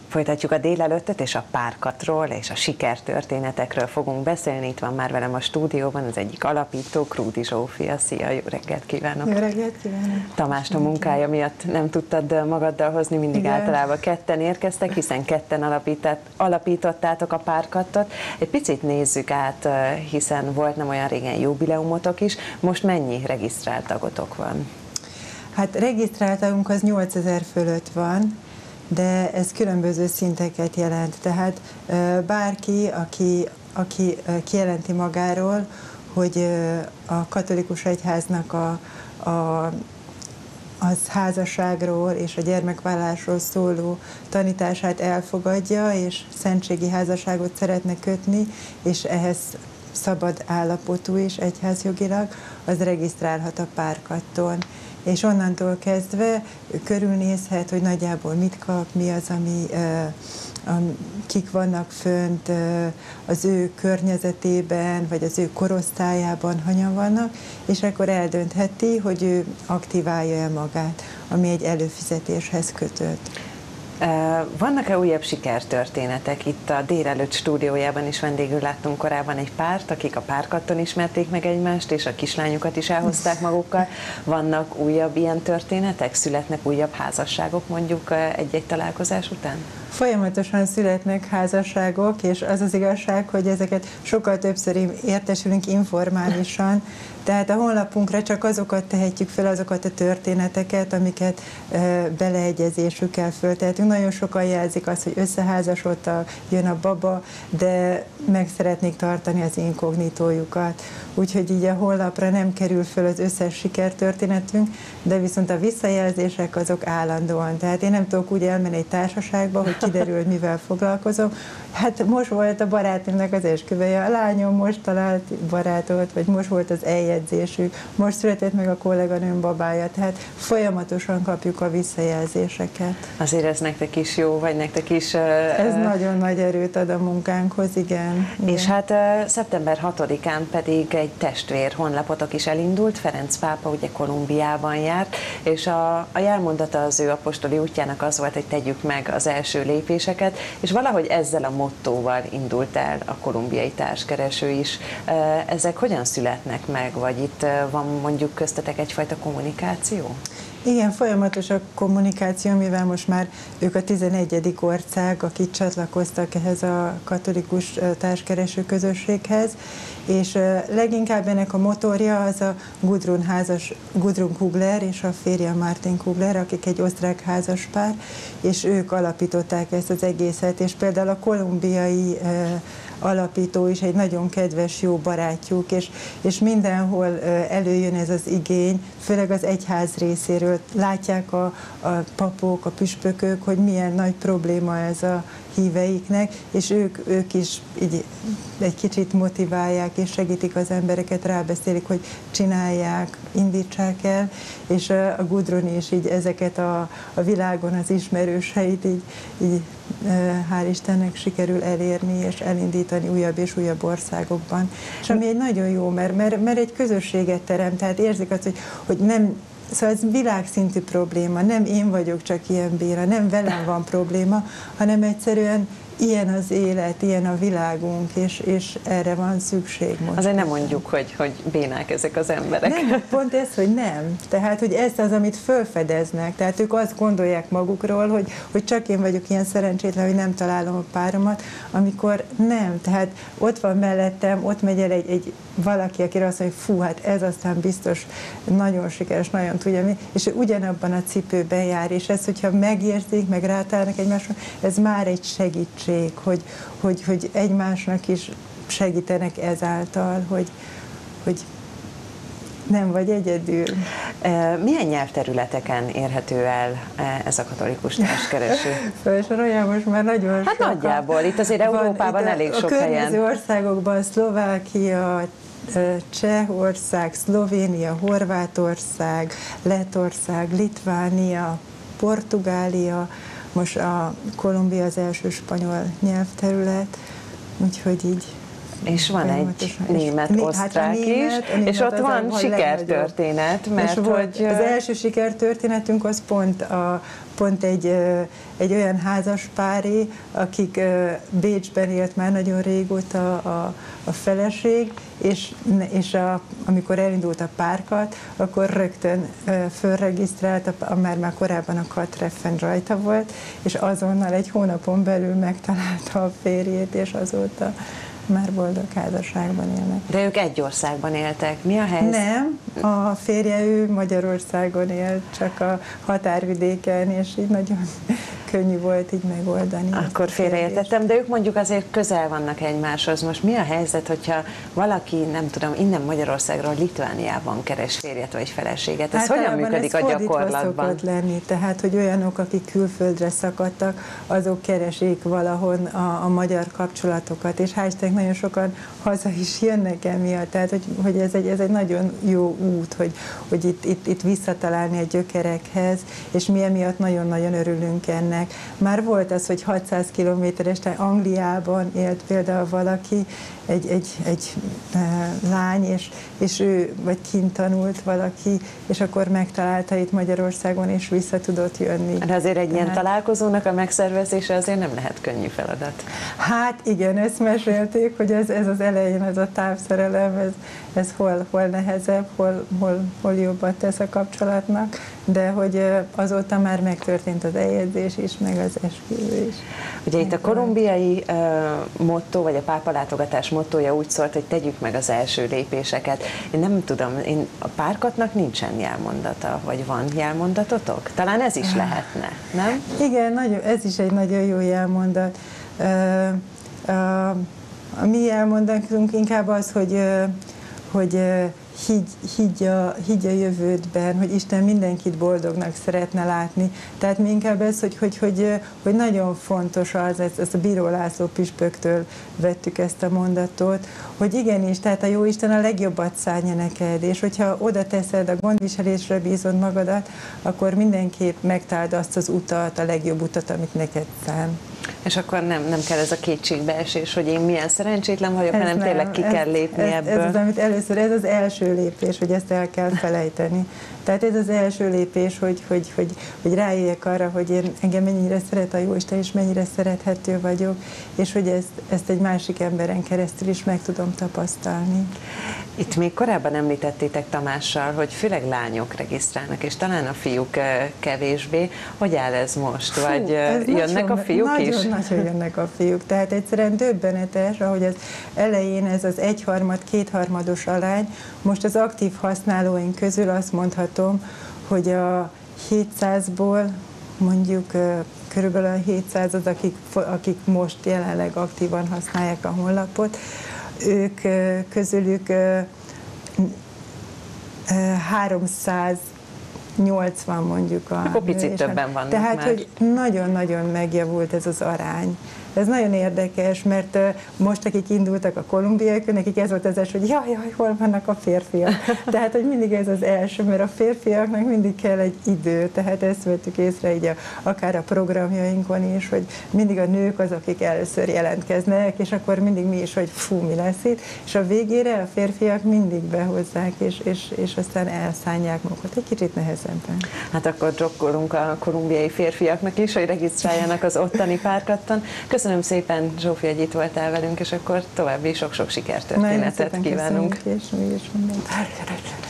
Folytatjuk a délelőttöt, és a párkatról és a sikertörténetekről fogunk beszélni. Itt van már velem a stúdióban az egyik alapító, Krúdy Zsófia. Szia, jó reggelt kívánok! Jó reggelt kívánok! Tamást a munkája miatt nem tudtad magaddal hozni, mindig igen. Általában ketten érkeztek, hiszen ketten alapítottátok a párkattot. Egy picit nézzük át, hiszen volt nem olyan régen jubileumotok is. Most mennyi regisztrált tagotok van? Hát regisztráltunk az 8000 fölött van, de ez különböző szinteket jelent. Tehát bárki, aki kijelenti magáról, hogy a katolikus egyháznak az házasságról és a gyermekvállalásról szóló tanítását elfogadja, és szentségi házasságot szeretne kötni, és ehhez szabad állapotú is egyházjogilag, az regisztrálhat a párkatton. És onnantól kezdve körülnézhet, hogy nagyjából mit kap, mi az, kik vannak fönt az ő környezetében, vagy az ő korosztályában, hanyan vannak, és akkor eldöntheti, hogy ő aktiválja-e magát, ami egy előfizetéshez kötött. Vannak-e újabb sikertörténetek? Itt a délelőtt stúdiójában is vendégül láttunk korábban egy párt, akik a párkatton ismerték meg egymást, és a kislányukat is elhozták magukkal. Vannak újabb ilyen történetek? Születnek újabb házasságok mondjuk egy-egy találkozás után? Folyamatosan születnek házasságok, és az az igazság, hogy ezeket sokkal többször értesülünk informálisan, tehát a honlapunkra csak azokat tehetjük fel, azokat a történeteket, amiket beleegyezésükkel föltehetünk. Nagyon sokan jelzik azt, hogy összeházasodtak, jön a baba, de meg szeretnék tartani az inkognitójukat. Úgyhogy így a honlapra nem kerül föl az összes sikertörténetünk, de viszont a visszajelzések azok állandóan. Tehát én nem tudok úgy elmenni egy társaságba, hogy kiderül, hogy mivel foglalkozom. Hát most volt a barátomnak az esküvője, a lányom most talált barátot, vagy most volt az eljegyzésük, most született meg a kolléganőm babája, tehát folyamatosan kapjuk a visszajelzéseket. Azért ez nektek is jó, vagy nektek is... Ez nagyon nagy erőt ad a munkánkhoz, igen. És hát szeptember 6-án pedig egy testvér honlapotok is elindult, Ferenc pápa ugye Kolumbiában járt, és a jelmondata az ő apostoli útjának az volt, hogy tegyük meg az első lépéseket, és valahogy ezzel a mottóval indult el a kolumbiai társkereső is. Ezek hogyan születnek meg, vagy itt van mondjuk köztetek egyfajta kommunikáció? Igen, folyamatos a kommunikáció, mivel most már ők a 11. ország, akik csatlakoztak ehhez a katolikus társkereső közösséghez, és leginkább ennek a motorja az a Gudrun Kugler és a férje Martin Kugler, akik egy osztrák házaspár, és ők alapították ezt az egészet, és például a kolumbiai alapító is egy nagyon kedves, jó barátjuk, és mindenhol előjön ez az igény, főleg az egyház részéről. Látják a papok, a püspökök, hogy milyen nagy probléma ez a híveiknek, és ők is így egy kicsit motiválják, és segítik az embereket, rábeszélik, hogy csinálják, indítsák el, és a Gudrun is így ezeket a világon az ismerőseit így hál' Istennek sikerül elérni és elindítani újabb és újabb országokban. És ami egy nagyon jó, mert egy közösséget teremt, tehát érzik azt, hogy nem, szóval ez világszintű probléma, nem én vagyok csak ilyen béna, nem velem van probléma, hanem egyszerűen ilyen az élet, ilyen a világunk, és erre van szükség most. Azért nem mondjuk, hogy bénák ezek az emberek. Nem, pont ez, hogy nem. Tehát, hogy ez az, amit felfedeznek. Tehát ők azt gondolják magukról, hogy csak én vagyok ilyen szerencsétlen, hogy nem találom a páromat, amikor nem. Tehát ott van mellettem, ott megy el egy valaki, akire azt mondja, hogy fú, hát ez aztán biztos nagyon sikeres, nagyon tudja mi, és ő ugyanabban a cipőben jár, és ez, hogyha megérzik, meg rátálnak egymásra, ez már egy segítség, hogy egymásnak is segítenek ezáltal, hogy nem vagy egyedül. Milyen nyelvterületeken érhető el ez a katolikus társkereső? Felsorolja most már nagyon Hát sokan. Nagyjából, itt azért Európában elég sok helyen. A környező országokban Szlovákia, Csehország, Szlovénia, Horvátország, Lettország, Litvánia, Portugália, most a Kolumbia az első spanyol nyelvterület, úgyhogy így És van egy német-osztrák is, és ott van sikertörténet, mert hogy... Az első sikertörténetünk az pont egy olyan házaspáré, akik Bécsben élt már nagyon régóta a feleség, és amikor elindult a párkat, akkor rögtön fölregisztrált, már korábban a Katreffen rajta volt, és azonnal egy hónapon belül megtalálta a férjét, és azóta már boldog házasságban élnek. De ők egy országban éltek. Mi a helyzet? Nem, a férje ő Magyarországon élt, csak a határvidéken, és így nagyon könnyű volt így megoldani. Akkor félreértettem, de ők mondjuk azért közel vannak egymáshoz. Most mi a helyzet, hogyha valaki, nem tudom, innen Magyarországról Litvániában keres férjet vagy feleséget? Ez hogyan működik a gyakorlatban? Szokott lenni, tehát, hogy olyanok, akik külföldre szakadtak, azok keresik valahol a magyar kapcsolatokat, és hál' Istennek nagyon sokan haza is jönnek emiatt, tehát, hogy ez egy nagyon jó út, hogy itt visszatalálni a gyökerekhez, és mi emiatt nagyon-nagyon örülünk ennek. Már volt az, hogy 600 kilométeres, tehát Angliában élt például valaki, egy lány, és ő vagy kint tanult valaki, és akkor megtalálta itt Magyarországon, és vissza tudott jönni. De azért egy ilyen találkozónak a megszervezése azért nem lehet könnyű feladat. Hát igen, ezt mesélték, hogy ez az elején, ez a távszerelem, ez hol nehezebb, hol jobban tesz a kapcsolatnak, de hogy azóta már megtörtént az eljegyzés is, meg az esküvő is. Ugye itt a kolumbiai motto, vagy a pápalátogatás mottója úgy szólt, hogy tegyük meg az első lépéseket. Én nem tudom, a párkatnak nincsen jelmondata, vagy van jelmondatotok? Talán ez is lehetne, nem? Igen, ez is egy nagyon jó jelmondat. A mi jelmondatunk inkább az, hogy higgy a jövődben, hogy Isten mindenkit boldognak szeretne látni. Tehát mi inkább ez, hogy nagyon fontos ezt a Bíró László püspöktől vettük ezt a mondatot, hogy igenis, tehát a Jóisten a legjobbat szánja neked, és hogyha oda teszed, a gondviselésre bízod magadat, akkor mindenképp megtaláld azt az utat, a legjobb utat, amit neked szán. És akkor nem kell ez a kétségbeesés, hogy én milyen szerencsétlen vagyok, hanem tényleg ki kell lépni ebből. Ez az, amit először, ez az első lépés, hogy ezt el kell felejteni. Tehát ez az első lépés, hogy rájöjjek arra, hogy engem mennyire szeret a Jóisten, és mennyire szerethető vagyok, és hogy ezt egy másik emberen keresztül is meg tudom tapasztalni. Itt még korábban említettétek Tamással, hogy főleg lányok regisztrálnak, és talán a fiúk kevésbé. Hogy áll ez most? Vagy jönnek a fiúk is? Nagyon jönnek a fiúk. Tehát egyszerűen döbbenetes, ahogy az elején ez az egyharmad, kétharmados arány, most az aktív használóink közül azt mondhatom, hogy a 700-ból mondjuk körülbelül a 700 az, akik most jelenleg aktívan használják a honlapot, ők közülük 380 mondjuk a... Akkor picit többen vannak. Tehát, már. hogy nagyon-nagyon megjavult ez az arány. Ez nagyon érdekes, mert most, akik indultak a kolumbiaiak, nekik ez volt az első, hogy jaj, hol vannak a férfiak. Tehát, hogy mindig ez az első, mert a férfiaknak mindig kell egy idő, tehát ezt vettük észre így akár a programjainkon is, hogy mindig a nők az, akik először jelentkeznek, és akkor mindig mi is, hogy fú, mi lesz itt, és a végére a férfiak mindig behozzák, és aztán elszánják magukat egy kicsit nehezebben. Hát akkor drukkolunk a kolumbiai férfiaknak is, hogy regisztráljanak az ottani párkatton. Köszönöm szépen, Zsófi, hogy itt voltál velünk, és akkor további sok-sok sikertörténetet kívánunk. Köszönjük, és mi is mindent.